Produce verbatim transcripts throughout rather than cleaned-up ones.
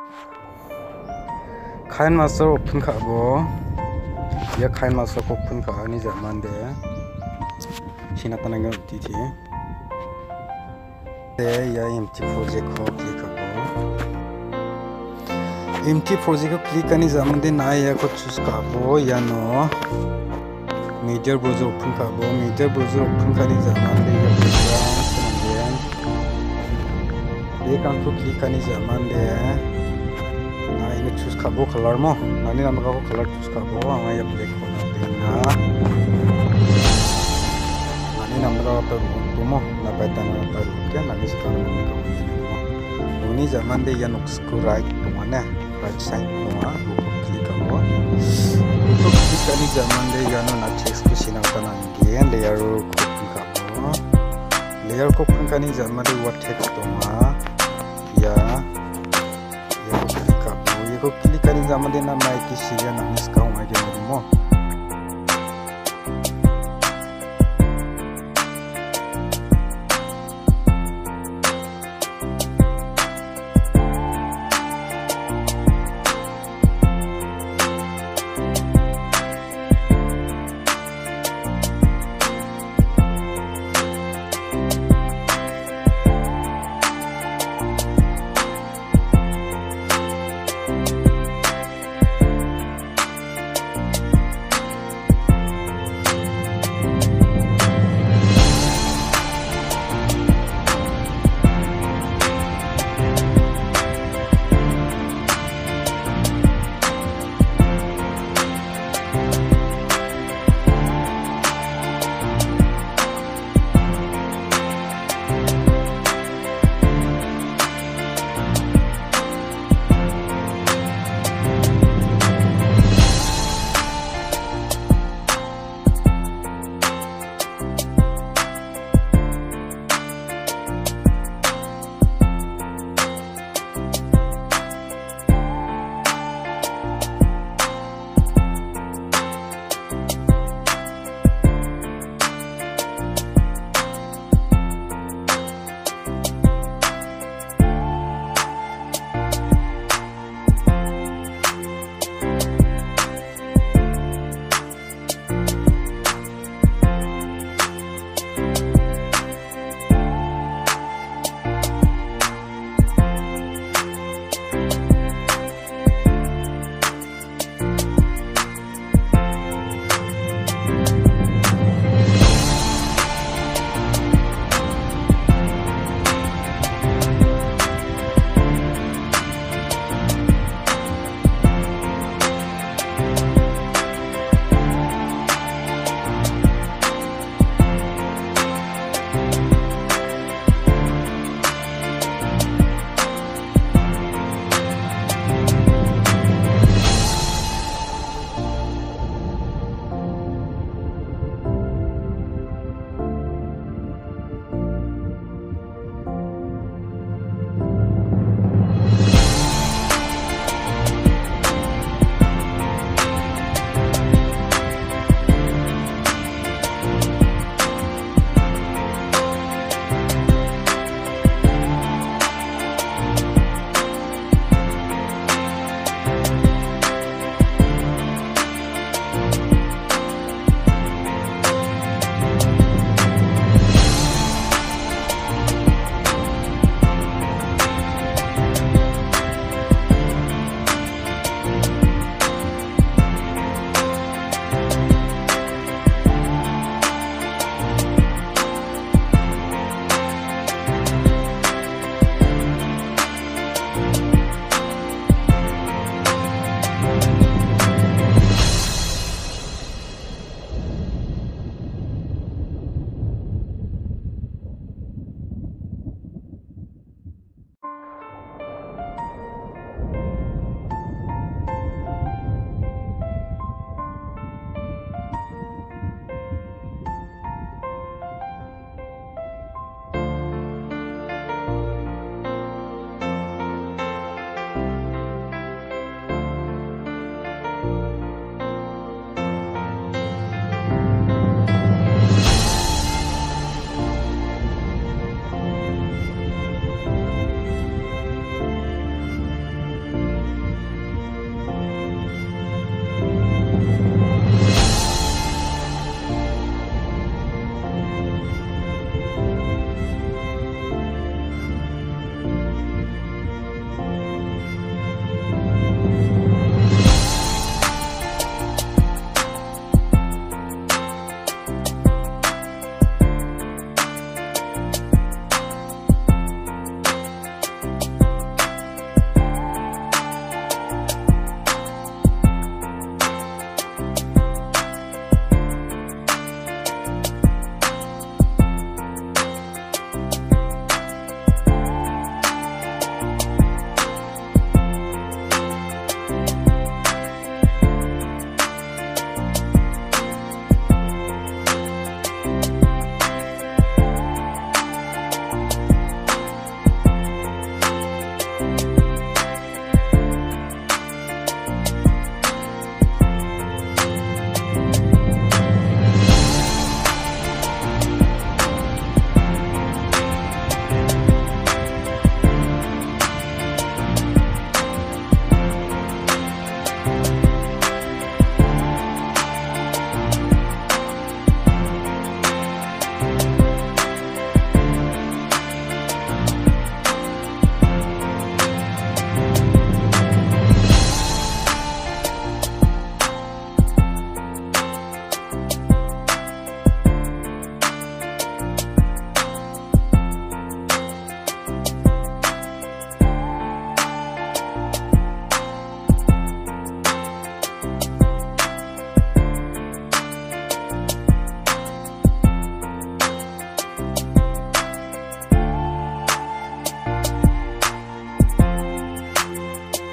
Kain master open ka bo. Ya kain master open ka ni zaman de. Sina tanang titi. De ya empty project ko click ka bo. Empty project ko click ani zaman de na ya ko choose ka bo ya no. Media browser open ka bo. Media browser open ka ni zaman de ya background de kan ko click ani zaman de. Nah ini choose kabo color mo. Nah ini nama kau color choose kabo. Anga ya black ko na tina. Nah ini nama kau perlu mo. Nah pattern nama perlu kan. Nah ini sekarang nama kau ini mo. Ini zaman deh ya nuksku right tu mana? Right side tu mana? Buku klik kabo. Buku klik kan ini zaman deh ya no na text ku sini apa nanti? Layer ko klik kabo. Layer ko klik kan ini zaman deh what text tu mana? Ya. Ko klik kali zaman dia nama iki sih na miskau aja mo.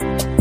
Bye.